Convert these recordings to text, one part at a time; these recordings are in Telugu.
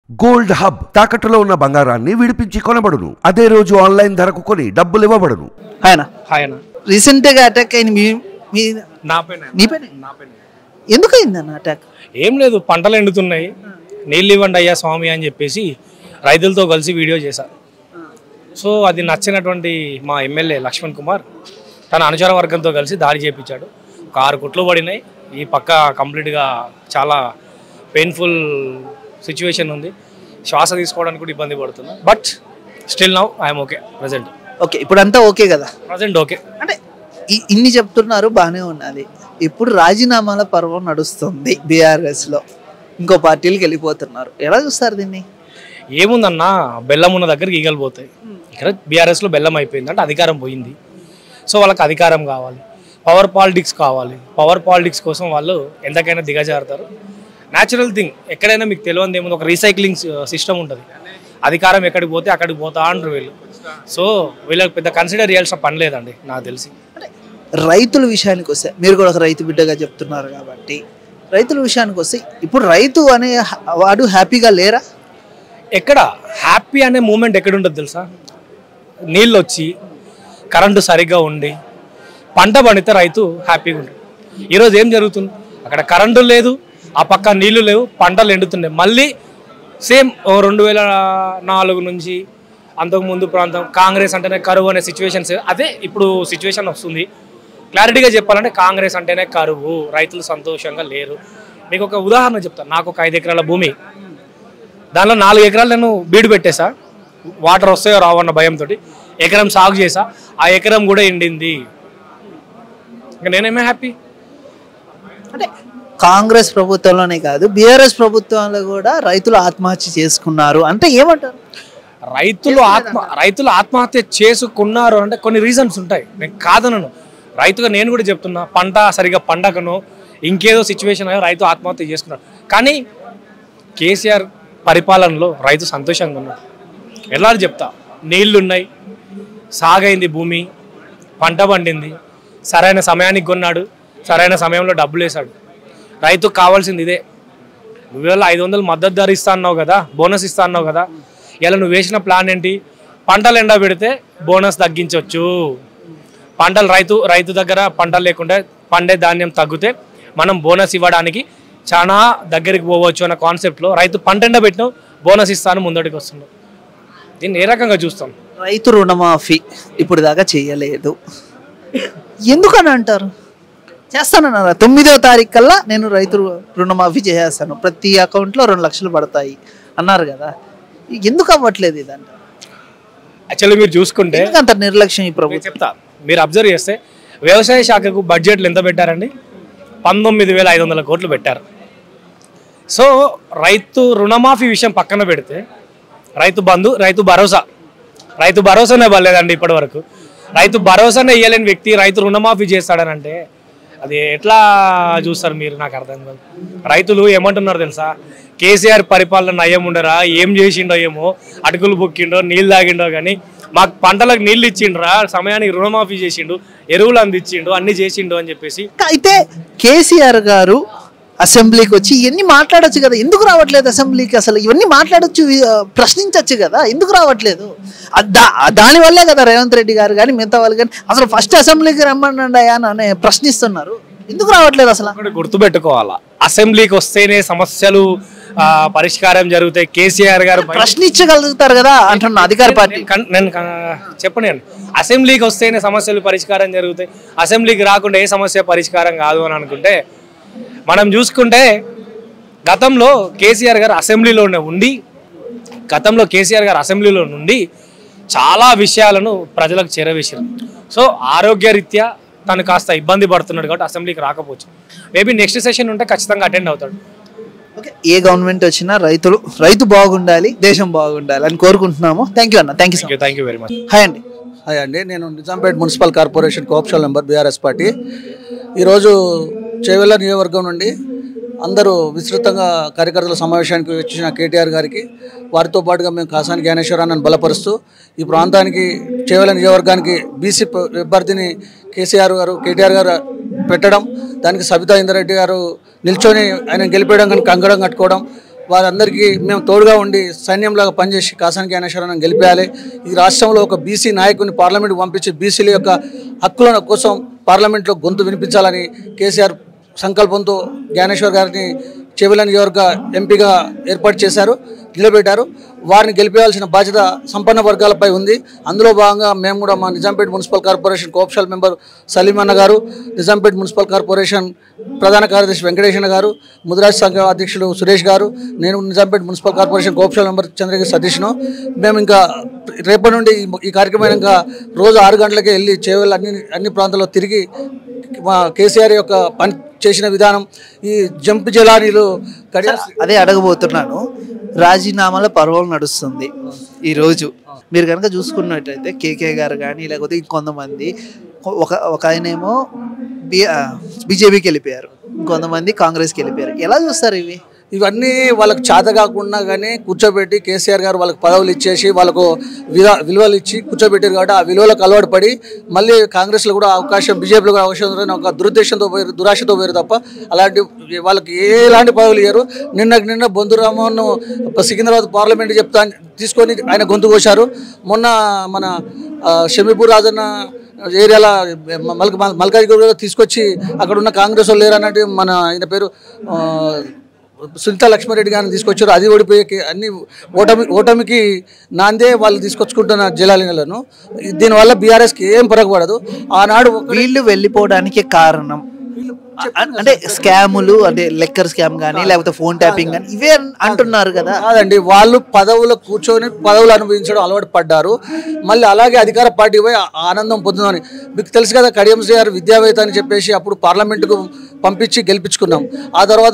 గోల్డ్ హబ్ తాకట్టులో ఉన్న బంగారాన్ని విడిపించి కొనబడును. అదే రోజు ఆన్లైన్ ధరకు కొని డబ్బులు ఇవ్వబడును. ఆయన రీసెంట్ గా అటాక్ అయిన నాపైన ఎందుకు అయిందన్న అటాక్? ఏం లేదు, పంటలు ఎండుతున్నాయి, నీళ్ళు ఇవ్వండి అయ్యా స్వామి అని చెప్పేసి రైతులతో కలిసి వీడియో చేశారు. సో అది నచ్చినటువంటి మా ఎమ్మెల్యే లక్ష్మణ్ కుమార్ తన అనుచర వర్గంతో కలిసి దాడి చేయించాడు. ఒక 6 కుట్లు పడినాయి. ఈ పక్క కంప్లీట్గా చాలా పెయిన్ఫుల్ సిచ్యువేషన్ ఉంది. శ్వాస తీసుకోవడానికి కూడా ఇబ్బంది పడుతున్నా. But still now I'm okay. Present okay, ఇప్పుడు అంతా ఓకే కదా? Present okay. అంటే ఇన్ని చెప్తున్నారు, బాగానే ఉన్నది. ఇప్పుడు రాజీనామాల పర్వం నడుస్తుంది బీఆర్ఎస్ లో, ఇంకో పార్టీలకు వెళ్ళిపోతున్నారు. ఎలా చూస్తారు దీన్ని? ఏముందన్నా, బెల్లం ఉన్న దగ్గరికి ఈగలు పోతాయి. ఇక్కడ బీఆర్ఎస్లో బెల్లం అయిపోయింది అంటే అధికారం పోయింది. సో వాళ్ళకి అధికారం కావాలి, పవర్ పాలిటిక్స్ కావాలి. పవర్ పాలిటిక్స్ కోసం వాళ్ళు ఎంతకైనా దిగజారుతారు. Natural thing. ఎక్కడైనా మీకు తెలియదు ఏముంది, ఒక రీసైక్లింగ్ సిస్టమ్ ఉంటుంది. అధికారం ఎక్కడికి పోతే అక్కడికి పోతా అంటారు వీళ్ళు. సో వీళ్ళకి పెద్ద కన్సిడర్ చేయాల్సిన పని లేదండి నాకు తెలిసి. రైతుల విషయానికి వస్తే, మీరు కూడా ఒక రైతు బిడ్డగా చెప్తున్నారు కాబట్టి, రైతుల విషయానికి వస్తే ఇప్పుడు రైతు అనే వాడు హ్యాపీగా లేరా? ఎక్కడ హ్యాపీ అనే మూమెంట్ ఎక్కడ ఉంటుంది తెలుసా? నీళ్ళు వచ్చి కరెంటు సరిగ్గా ఉండి పంట పండితే రైతు హ్యాపీగా ఉంటుంది. ఈరోజు ఏం జరుగుతుంది? అక్కడ కరెంటు లేదు, ఆ పక్క నీళ్లు లేవు, పంటలు ఎండుతున్నాయి. మళ్ళీ సేమ్ 2004 నుంచి అంతకుముందు ప్రాంతం కాంగ్రెస్ అంటేనే కరువు అనే సిచ్యువేషన్స్, అదే ఇప్పుడు సిచ్యువేషన్ వస్తుంది. క్లారిటీగా చెప్పాలంటే కాంగ్రెస్ అంటేనే కరువు, రైతులు సంతోషంగా లేరు. మీకు ఒక ఉదాహరణ చెప్తాను. నాకు ఒక 5 ఎకరాల భూమి, దానిలో 4 ఎకరాలు నేను బీడు పెట్టేసా. వాటర్ వస్తాయో రావన్న భయంతో ఎకరం సాగు చేసా. ఆ ఎకరం కూడా ఎండింది. ఇంకా నేనేమే హ్యాపీ. అంటే కాంగ్రెస్ ప్రభుత్వంలోనే కాదు, బీఆర్ఎస్ ప్రభుత్వంలో కూడా రైతులు ఆత్మహత్య చేసుకున్నారు అంటే ఏమంటారు? రైతులు ఆత్మహత్య చేసుకున్నారు అంటే కొన్ని రీజన్స్ ఉంటాయి, నేను కాదనను. రైతుగా నేను కూడా చెప్తున్నా, పంట సరిగా పండకను ఇంకేదో సిచ్యువేషన్ అయ్యో రైతు ఆత్మహత్య చేసుకున్నాడు. కానీ కేసీఆర్ పరిపాలనలో రైతు సంతోషంగా ఉన్నాడు. ఎలా చెప్తా, నీళ్లున్నాయి, సాగైంది భూమి, పంట పండింది, సరైన సమయానికి కొన్నాడు, సరైన సమయంలో డబ్బులు వేశాడు. రైతుకు కావాల్సింది ఇదే. నువ్వేళ 500 మద్దతు ధర ఇస్తా అన్నావు కదా, బోనస్ ఇస్తా అన్నావు కదా. ఇలా నువ్వు వేసిన ప్లాన్ ఏంటి? పంటలు ఎండ పెడితే బోనస్ తగ్గించవచ్చు. పంటలు రైతు దగ్గర పంటలు లేకుండా పండే ధాన్యం తగ్గితే మనం బోనస్ ఇవ్వడానికి చాలా దగ్గరికి పోవచ్చు అన్న కాన్సెప్ట్లో రైతు పంట ఎండ పెట్టినావు, బోనస్ ఇస్తాను ముందడికి వస్తున్నావు. దీన్ని ఏ రకంగా చూస్తాం? రైతు రుణమాఫీ ఇప్పుడు దాకా చేయలేదు, ఎందుకని అంటారు? చేస్తానన్నారా? 9వ తారీఖు కల్లా నేను రైతు రుణమాఫీ చేసేస్తాను, ప్రతి అకౌంట్లో 2 లక్షలు పడతాయి అన్నారు కదా, ఎందుకు అవ్వట్లేదు ఇదంటే? యాక్చువల్లీ మీరు చూసుకుంటే అంత నిర్లక్ష్యం ఈ ప్రభుత్వం. చెప్తా, మీరు అబ్జర్వ్ చేస్తే వ్యవసాయ శాఖకు బడ్జెట్లు ఎంత పెట్టారండి? 19,500 కోట్లు పెట్టారు. సో రైతు రుణమాఫీ విషయం పక్కన పెడితే రైతు బంధు, రైతు భరోసానే ఇవ్వలేదండి ఇప్పటి వరకు. రైతు భరోసానే ఇవ్వలేని వ్యక్తి రైతు రుణమాఫీ చేస్తాడనంటే అది ఎట్లా చూస్తారు మీరు? నాకు అర్థం కాదు. రైతులు ఏమంటున్నారు తెలుసా? కేసీఆర్ పరిపాలన నయం ఉండరా, ఏం చేసిండో ఏమో, అటుకులు బొక్కిండో, నీళ్ళు తాగిండో, కానీ మాకు పంటలకు నీళ్ళు ఇచ్చిండ్రా, సమయానికి రుణమాఫీ చేసిండు, ఎరువులు అందించిండు, అన్ని చేసిండు అని చెప్పేసి. అయితే కేసీఆర్ గారు అసెంబ్లీకి వచ్చి ఇవన్నీ మాట్లాడచ్చు కదా, ఎందుకు రావట్లేదు అసెంబ్లీకి? అసలు ఇవన్నీ మాట్లాడచ్చు, ప్రశ్నించవచ్చు కదా, ఎందుకు రావట్లేదు? దానివల్లే కదా రేవంత్ రెడ్డి గారు కానీ మిగతా వాళ్ళు కానీ అసలు ఫస్ట్ అసెంబ్లీకి రమ్మనండి అని ప్రశ్నిస్తున్నారు. ఎందుకు రావట్లేదు అసలు? గుర్తుపెట్టుకోవాలా, అసెంబ్లీకి వస్తేనే సమస్యలు పరిష్కారం జరుగుతాయి. కేసీఆర్ గారు ప్రశ్నించగలుగుతారు కదా అంటున్నా అధికార పార్టీ. నేను చెప్పండి, అసెంబ్లీకి వస్తేనే సమస్యలు పరిష్కారం జరుగుతాయి, అసెంబ్లీకి రాకుండా ఏ సమస్య పరిష్కారం కాదు అని అనుకుంటే, మనం చూసుకుంటే గతంలో కేసీఆర్ గారు అసెంబ్లీలో నుండి చాలా విషయాలను ప్రజలకు చేరవేశారు. సో ఆరోగ్యరీత్యా తను కాస్త ఇబ్బంది పడుతున్నాడు కాబట్టి అసెంబ్లీకి రాకపోవచ్చు. మేబీ నెక్స్ట్ సెషన్ ఉంటే ఖచ్చితంగా అటెండ్ అవుతాడు. ఓకే, ఏ గవర్నమెంట్ వచ్చినా రైతు బాగుండాలి, దేశం బాగుండాలి అని కోరుకుంటున్నాము. థ్యాంక్ యూ అన్న. Thank you very much. Hi అండి, నేను Nizampet municipal corporation cooption member BRS party. ఈరోజు చేవెళ్ళ నియోజకవర్గం నుండి అందరూ విస్తృతంగా కార్యకర్తల సమావేశానికి వచ్చిన కేటీఆర్ గారికి, వారితో పాటుగా మేము కాసాని జ్ఞానేశ్వరాన్ని బలపరుస్తూ ఈ ప్రాంతానికి చేవెళ్ళ నియోజకవర్గానికి బీసీ అభ్యర్థిని కేటీఆర్ గారు పెట్టడం, దానికి సబితా ఇందరెడ్డి గారు నిల్చొని ఆయన గెలిపేయడం కానీ కంగడం కట్టుకోవడం, వారందరికీ మేము తోడుగా ఉండి సైన్యంలాగా పనిచేసి కాసాని జ్ఞానేశ్వరరావును గెలిపేయాలి. ఈ రాష్ట్రంలో ఒక బీసీ నాయకుని పార్లమెంట్కి పంపించి బీసీల యొక్క హక్కుల కోసం పార్లమెంట్లో గొంతు వినిపించాలని కేసీఆర్ సంకల్పంతో జ్ఞానేశ్వర్ గారిని చేవెళ్ళ నియోజకవర్గ ఎంపీగా ఏర్పాటు చేశారు, నిలబెట్టారు. వారిని గెలిపేయాల్సిన బాధ్యత సంపన్న వర్గాలపై ఉంది. అందులో భాగంగా మేము కూడా మా Nizampet municipal corporation cooptional member Salim అన్న గారు, నిజాంపేట మున్సిపల్ కార్పొరేషన్ ప్రధాన కార్యదర్శి వెంకటేశ్వర గారు, ముదిరాజ్ సంఘ అధ్యక్షులు సురేష్ గారు, నేను Nizampet municipal corporation cooptional member Chandragiri సతీష్ను మేము ఇంకా రేపటి నుండి ఈ కార్యక్రమం ఇంకా రోజు 6 గంటలకే వెళ్ళి చేవెళ్ళ అన్ని ప్రాంతాల్లో తిరిగి మా కేసీఆర్ యొక్క పని చేసిన విధానం ఈ జంప్ జలానీలు అదే అడగబోతున్నాను. రాజీనామాల పర్వం నడుస్తుంది ఈరోజు. మీరు కనుక చూసుకున్నట్టయితే కేకే గారు కానీ లేకపోతే ఇంకొంతమంది ఒక ఆయనేమో బీజేపీకి వెళ్ళిపోయారు, ఇంకొంతమంది కాంగ్రెస్కి వెళ్ళిపోయారు. ఎలా చూస్తారు ఇవి? ఇవన్నీ వాళ్ళకు చేత కాకుండా కానీ కూర్చోబెట్టి కేసీఆర్ గారు వాళ్ళకి పదవులు ఇచ్చేసి వాళ్ళకు విలువలు ఇచ్చి కూర్చోబెట్టారు కాబట్టి ఆ విలువలకు అలవాటు పడి మళ్ళీ కాంగ్రెస్లో కూడా అవకాశం, బీజేపీలో కూడా అవకాశం ఒక దురుద్దేశంతో పోయారు, దురాశతో పోయారు తప్ప అలాంటి వాళ్ళకి ఎలాంటి పదవులు ఇయ్యారు. నిన్న బొందురామన్ సికింద్రాబాద్ పార్లమెంట్ తీసుకొని ఆయన గొంతు కోశారు. మొన్న మన షమీపూర్ రాజన్న ఏరియాల మల్కాజ్గిరిలో తీసుకొచ్చి అక్కడ ఉన్న కాంగ్రెస్ వాళ్ళు లేరన్నట్టు మన ఆయన పేరు సునీతా లక్ష్మారెడ్డి గారిని తీసుకొచ్చారు. అది ఓడిపోయే అన్ని ఓటమికి నాందే వాళ్ళు తీసుకొచ్చుకుంటున్న జలాలను. దీనివల్ల బీఆర్ఎస్కి ఏం పరగబడదు. ఆనాడు వీళ్ళు వెళ్ళిపోవడానికి కారణం అంటే స్కాములు, అంటే లెక్కర్ స్కామ్ కానీ లేకపోతే ఫోన్ ట్యాపింగ్ కానీ ఇవే అంటున్నారు కదా. కాదండి, వాళ్ళు పదవులు కూర్చొని పదవులు అనుభవించడం అలవాటు పడ్డారు. మళ్ళీ అలాగే అధికార పార్టీ పోయి ఆనందం పొందుదామని మీకు తెలుసు కదా. కడియం శ్రీగారు విద్యావేత్త అని చెప్పేసి అప్పుడు పార్లమెంటుకు పంపించి గెలిపించుకున్నాం. ఆ తర్వాత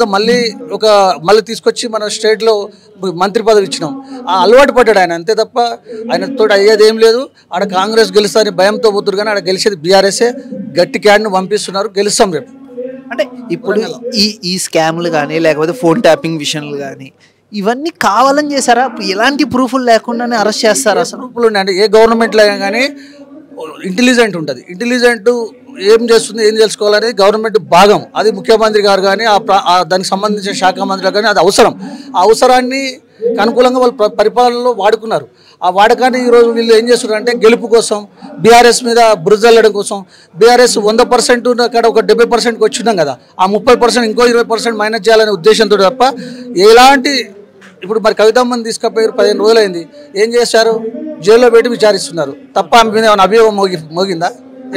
మళ్ళీ తీసుకొచ్చి మన స్టేట్లో మంత్రి పదవి ఇచ్చినాం. ఆ అలవాటు పడ్డాడు ఆయన, అంతే తప్ప ఆయనతో అయ్యేది ఏం లేదు. ఆడ కాంగ్రెస్ గెలుస్తారని భయంతో పోతున్నారు కానీ ఆడ గెలిచేది బీఆర్ఎస్ఏ. గట్టి క్యాడ్ను పంపిస్తున్నారు, గెలుస్తాం రేపు. అంటే ఇప్పుడు ఈ స్కామ్లు కానీ లేకపోతే ఫోన్ ట్యాపింగ్ విషయాలు కానీ ఇవన్నీ కావాలని చేశారా? ఎలాంటి ప్రూఫ్లు లేకుండానే అరెస్ట్ చేస్తారా? అసలు ప్రూఫ్లు ఉన్నాయి. అంటే ఏ గవర్నమెంట్లో కానీ ఇంటెలిజెంట్ ఉంటుంది. ఇంటెలిజెంట్ ఏం చేస్తుంది, ఏం తెలుసుకోవాలనేది గవర్నమెంట్ భాగం. అది ముఖ్యమంత్రి గారు కానీ దానికి సంబంధించిన శాఖ మంత్రులు కానీ అది అవసరం. ఆ అవసరాన్ని అనుకూలంగా వాళ్ళు పరిపాలనలో వాడుకున్నారు. ఆ వాడకాన్ని ఈరోజు వీళ్ళు ఏం చేస్తున్నారు అంటే గెలుపు కోసం, బీఆర్ఎస్ మీద బురజల్లడం కోసం. బీఆర్ఎస్ 100% అక్కడ ఒక 70%కి వచ్చినాం కదా, ఆ 30% ఇంకో 20% మైనస్ చేయాలనే ఉద్దేశంతో తప్ప ఎలాంటి. ఇప్పుడు మరి కవితమ్మని తీసుకుపోయారు, 15 రోజులైంది. ఏం చేశారు? జైల్లో పెట్టి విచారిస్తున్నారు తప్ప ఆమె మీద ఏమైనా అభియోగం మోగిందా?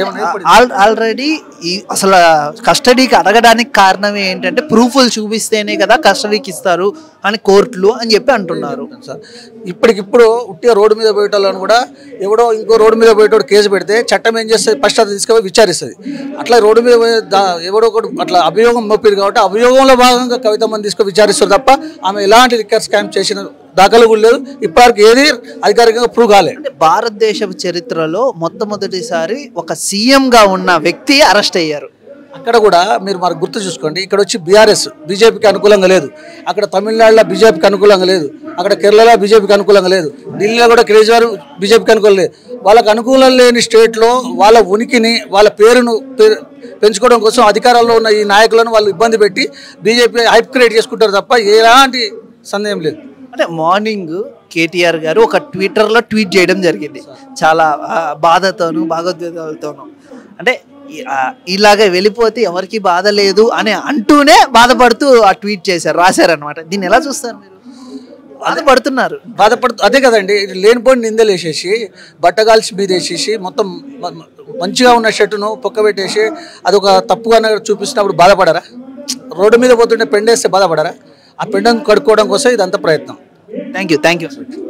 ఆల్రెడీ అసలు కస్టడీకి అడగడానికి కారణం ఏంటంటే ప్రూఫ్లు చూపిస్తేనే కదా కస్టడీకి ఇస్తారు అని కోర్టులు అని చెప్పి అంటున్నారు. సార్ ఇప్పటికిప్పుడు ఉట్టిగా రోడ్డు మీద పోయేటోళ్ళని కూడా ఎవడో ఇంకో రోడ్డు మీద పోయేటోడు కేసు పెడితే చట్టం ఏం చేస్తుంది? ఫస్ట్ అది తీసుకుపోయి విచారిస్తుంది. అట్లా రోడ్డు మీద పోయే ఎవడో ఒకటి అట్లా అభియోగం మోపారు కాబట్టి అభియోగంలో భాగంగా కవితమ్మని తీసుకొని విచారిస్తారు తప్ప ఆమె ఎలాంటి లిక్కర్ స్కామ్ చేసిన దాఖలు కూడా లేదు. ఇప్పటివరకు ఏది అధికారికంగా ప్రూవ్ కాలేదు. భారతదేశ చరిత్రలో మొట్టమొదటిసారి ఒక సీఎంగా ఉన్న వ్యక్తి అరెస్ట్ అయ్యారు. అక్కడ కూడా మీరు మరి గుర్తు చూసుకోండి. ఇక్కడ వచ్చి బీఆర్ఎస్ బీజేపీకి అనుకూలంగా లేదు, అక్కడ తమిళనాడులో బీజేపీకి అనుకూలంగా లేదు, అక్కడ కేరళలో బీజేపీకి అనుకూలంగా లేదు, ఢిల్లీలో కూడా కేజ్రీవాల్ బీజేపీకి అనుకూలం లేదు. వాళ్ళకు అనుకూలం లేని స్టేట్లో వాళ్ళ ఉనికిని, వాళ్ళ పేరును పెంచుకోవడం కోసం అధికారంలో ఉన్న ఈ నాయకులను వాళ్ళు ఇబ్బంది పెట్టి బీజేపీ హైప్ క్రియేట్ చేసుకుంటారు తప్ప ఎలాంటి సందేహం లేదు. అంటే మార్నింగ్ కేటీఆర్ గారు ఒక ట్విట్టర్లో ట్వీట్ చేయడం జరిగింది, చాలా బాధతోనూ భాగోద్వేగాలతోనూ. అంటే ఇలాగ వెళ్ళిపోతే ఎవరికి బాధ లేదు అని అంటూనే బాధపడుతూ ఆ ట్వీట్ చేశారు, రాశారనమాట. దీన్ని ఎలా చూస్తారు మీరు? బాధపడుతున్నారు. అదే కదండి, లేనిపోయిన నిందలు వేసేసి బట్టగాల్చి మీద వేసేసి మొత్తం మంచిగా ఉన్న షర్టును పొక్కబెట్టేసి అదొక తప్పుగా చూపిస్తున్నప్పుడు బాధపడరా? రోడ్డు మీద పోతుంటే పెండేస్తే బాధపడరా? ఆ పెండను కడుక్కోవడం కోసం ఇదంతా ప్రయత్నం. Thank you.